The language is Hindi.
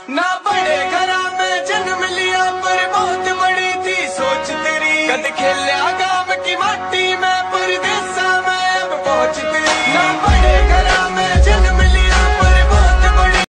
ना बड़े घरा में जन्म लिया पर बहुत बड़ी थी सोच तेरी कद खेलिया